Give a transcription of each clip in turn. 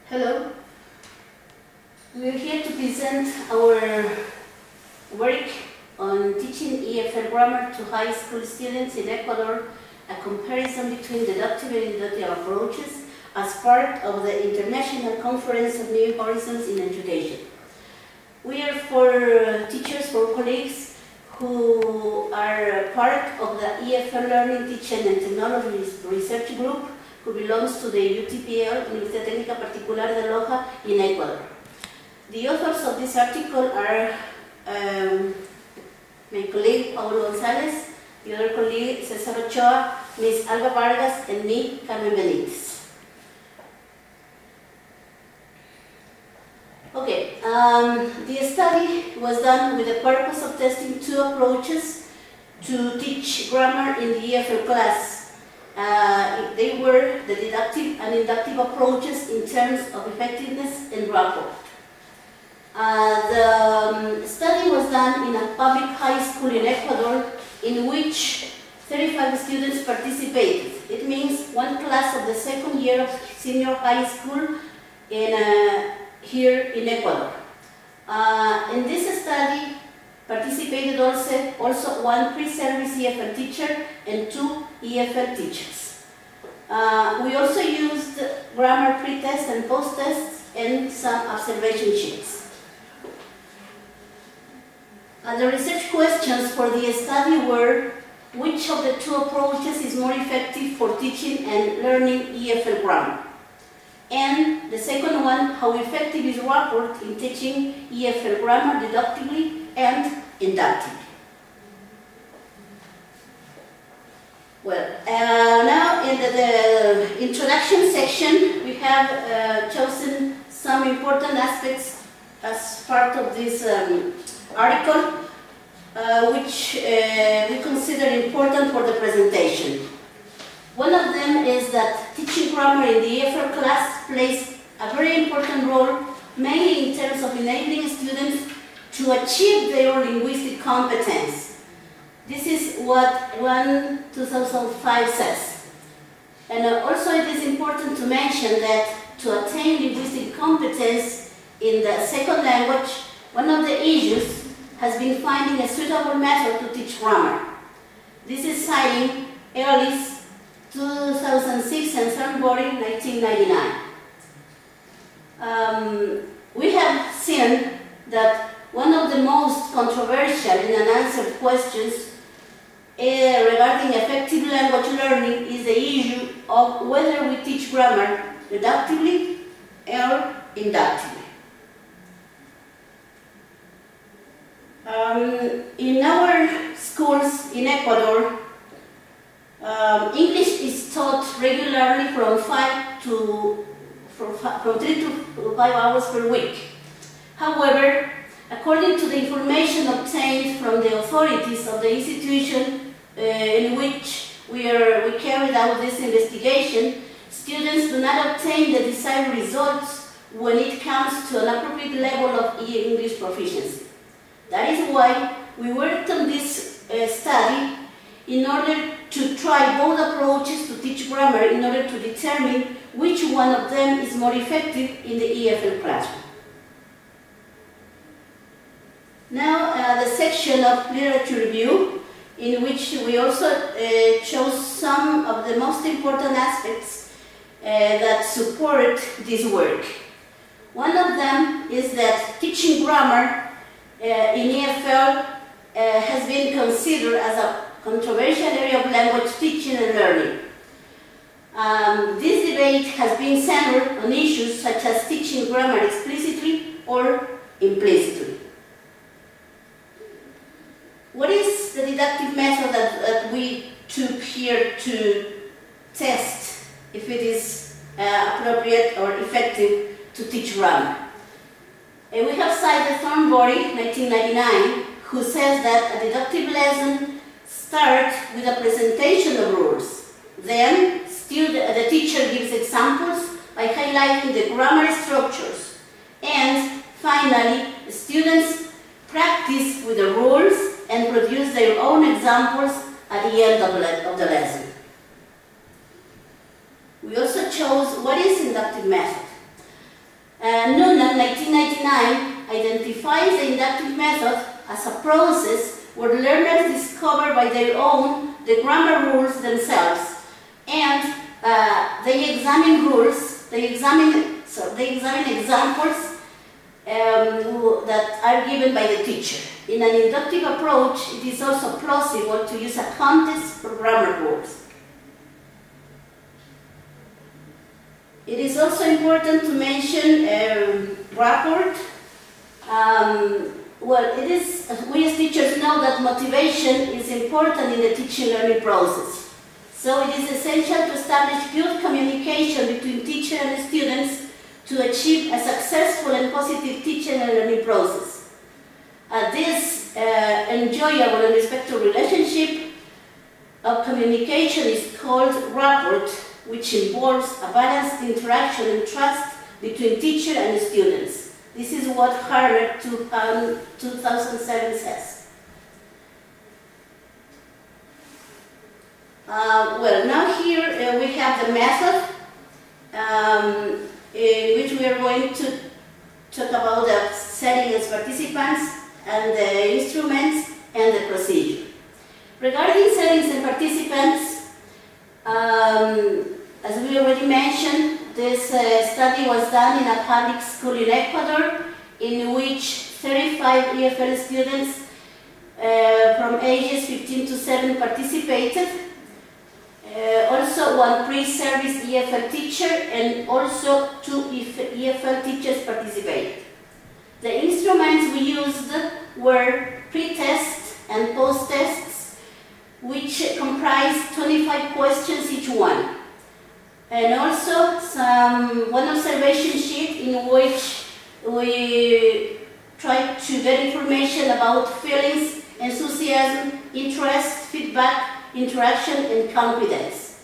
Hello. We are here to present our work on teaching EFL grammar to high school students in Ecuador, a comparison between deductive and inductive approaches as part of the International Conference of New Horizons in Education. We are for teachers, for colleagues who are part of the EFL Learning, Teaching and Technology Research Group, who belongs to the UTPL, Universidad Técnica Particular de Loja, in Ecuador. The authors of this article are my colleague Paulo González, the other colleague César Ochoa, Ms. Alba Vargas, and me, Carmen Benítez. Okay, the study was done with the purpose of testing two approaches to teach grammar in the EFL class. They were the deductive and inductive approaches in terms of effectiveness and rapport. The study was done in a public high school in Ecuador in which 35 students participated. It means one class of the second year of senior high school here in Ecuador. In this study participated also one pre-service EFL teacher and two EFL teachers. We also used grammar pre-tests and post-tests and some observation sheets. The research questions for the study were: which of the two approaches is more effective for teaching and learning EFL grammar? And the second one, how effective is rapport in teaching EFL grammar deductively and inductively? Well, now in the introduction section, we have chosen some important aspects as part of this article, which we consider important for the presentation. One of them is that teaching grammar in the EFL class plays a very important role, mainly in terms of enabling students to achieve their linguistic competence. This is what 2005 says. And also it is important to mention that to attain linguistic competence in the second language, one of the issues has been finding a suitable method to teach grammar. This is citing Early's 2006 and Thornbury 1999. We have seen that one of the most controversial and unanswered questions regarding effective language learning is the issue of whether we teach grammar deductively or inductively. In our schools in Ecuador, English is taught regularly from 3 to 5 hours per week. However, according to the information obtained from the authorities of the institution in which we carried out this investigation, students do not obtain the desired results when it comes to an appropriate level of English proficiency. That is why we worked on this study in order to try both approaches to teach grammar in order to determine which one of them is more effective in the EFL classroom. Now the section of literature review, in which we also chose some of the most important aspects that support this work. One of them is that teaching grammar in EFL has been considered as a controversial area of language teaching and learning. This debate has been centered on issues such as teaching grammar explicitly or implicitly. What is the deductive method that we took here to test if it is appropriate or effective to teach grammar? And we have cited Thornbury, 1999, who says that a deductive lesson starts with a presentation of rules. Then, the teacher gives examples by highlighting the grammar structures. And finally, the students practice with the rules and produce their own examples at the end of the lesson. We also chose what is inductive method. Noonan, 1999, identifies the inductive method as a process where learners discover by their own the grammar rules themselves, and they examine rules, they examine examples that are given by the teacher. In an inductive approach, it is also plausible to use a contest for grammar rules. It is also important to mention rapport. We as teachers know that motivation is important in the teaching learning process. So it is essential to establish good communication between teacher and students to achieve a successful and positive teaching and learning process. This enjoyable and respectful relationship of communication is called rapport, which involves a balanced interaction and trust between teacher and students. This is what Harvard 2007 says. Well, now here we have the method in which we are going to talk about the setting as participants and the instruments and the procedure. Regarding settings and participants, as we already mentioned, this study was done in a public school in Ecuador, in which 35 EFL students from ages 15 to 7 participated. Also one pre-service EFL teacher and also 2 EFL teachers participated. The instruments we used were pre-test and post-tests, which comprised 25 questions each one. And also one observation sheet in which we tried to get information about feelings, enthusiasm, interest, feedback, interaction, and confidence.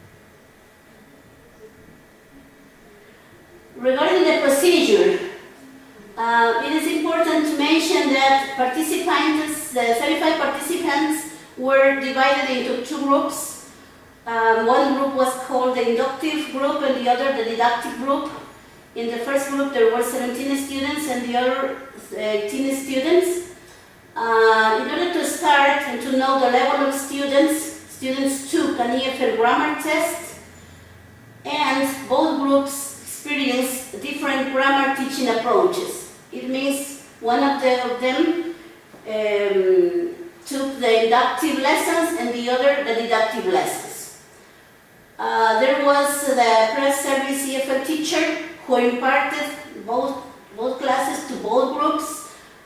Regarding the procedure, it is important to mention that the 35 participants were divided into 2 groups. One group was called the inductive group and the other the deductive group. In the first group there were 17 students and the other 18 students. In order to start and to know the level of students took an EFL grammar test, and both groups experienced different grammar teaching approaches. It means one of them took the inductive lessons and the other the deductive lessons. There was the pre-service EFL teacher who imparted both classes to both groups.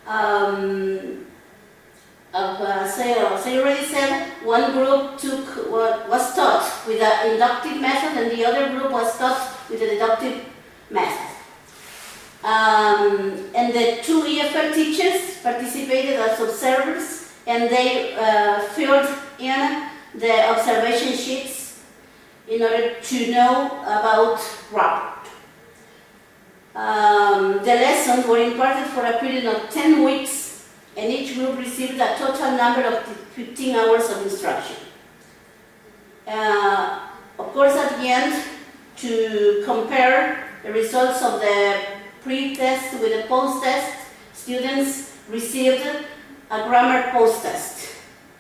As I already said, one group was taught with the inductive method and the other group was taught with the deductive method. And the 2 EFL teachers participated as observers, and they filled in the observation sheets in order to know about rapport. The lessons were imparted for a period of 10 weeks, and each group received a total number of 15 hours of instruction. Of course, at the end, to compare the results of the pre-test with the post-test, students received a grammar post-test.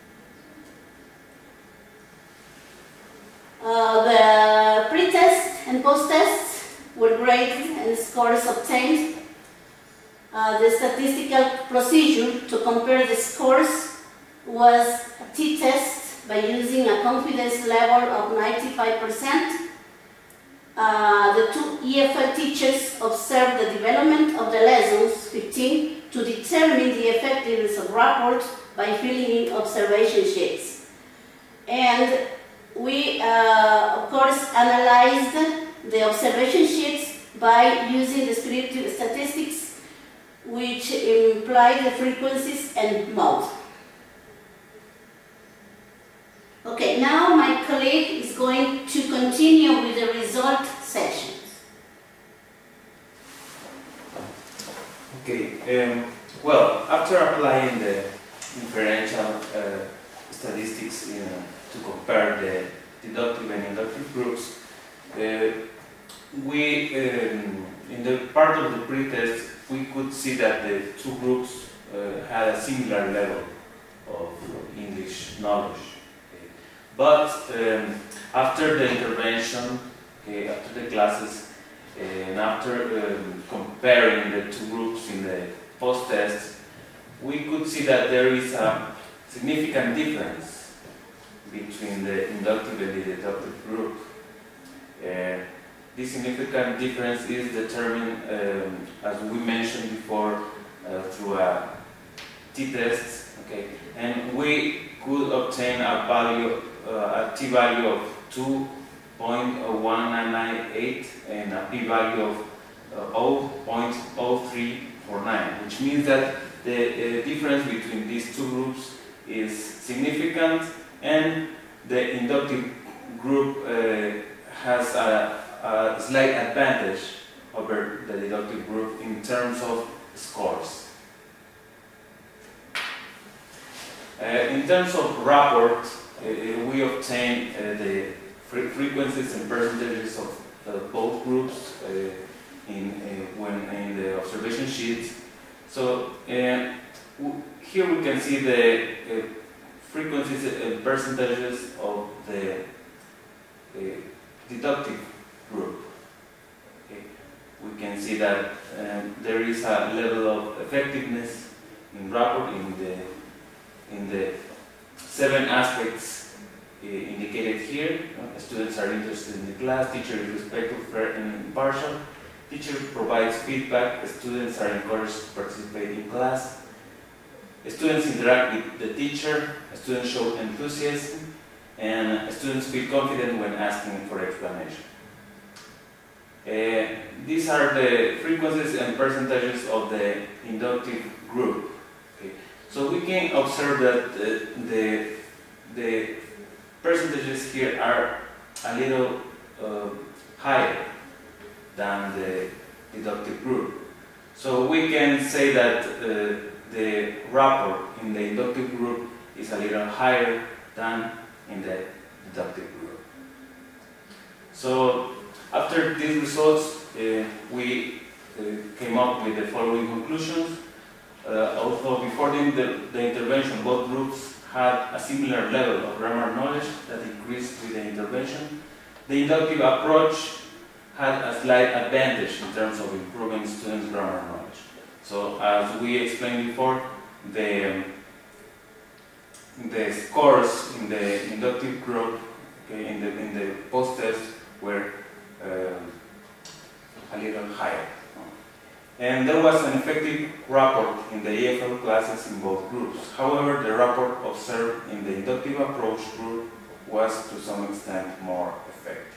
The pre-test and post-tests were graded and scores obtained. The statistical procedure to compare the scores was a t-test by using a confidence level of 95%. The 2 EFL teachers observed the development of the lessons 15 to determine the effectiveness of rapport by filling in observation sheets. And we, of course, analyzed the observation sheets by using descriptive statistics, which imply the frequencies and mode. Okay, now my colleague is going to continue with the result sections. Okay, well, after applying the inferential statistics to compare the deductive and inductive groups, we in the part of the pretest, we could see that the two groups had a similar level of English knowledge. Okay. But after the intervention, okay, after the classes, and after comparing the two groups in the post-test, we could see that there is a significant difference between the inductive and the deductive group. This significant difference is determined, as we mentioned before, through a t-test, okay? And we could obtain a value, a t-value of 2.1998 and a p-value of 0.0349, which means that the difference between these two groups is significant, and the inductive group has a slight advantage over the deductive group in terms of scores. In terms of rapport, we obtain the frequencies and percentages of both groups when in the observation sheet. So here we can see the frequencies and percentages of the deductive group. Okay. We can see that there is a level of effectiveness in rapport in the 7 aspects indicated here. Students are interested in the class, teacher is respectful, fair, and impartial. Teacher provides feedback, students are encouraged to participate in class. Students interact with the teacher, students show enthusiasm, and students feel confident when asking for explanation. These are the frequencies and percentages of the inductive group. Okay. So we can observe that the percentages here are a little higher than the deductive group. So we can say that the rapport in the inductive group is a little higher than in the deductive group. So after these results, we came up with the following conclusions. Although before the intervention, both groups had a similar level of grammar knowledge that increased with the intervention, the inductive approach had a slight advantage in terms of improving students' grammar knowledge. So as we explained before, the scores in the inductive group, okay, in the post-test were a little higher. And there was an effective rapport in the EFL classes in both groups. However, the rapport observed in the inductive approach group was to some extent more effective.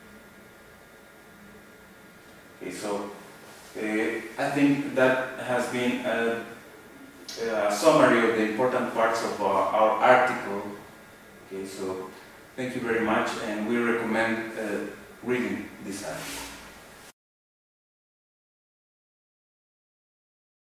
Okay, so I think that has been a summary of the important parts of our article. Okay, so thank you very much, and we recommend reading this article.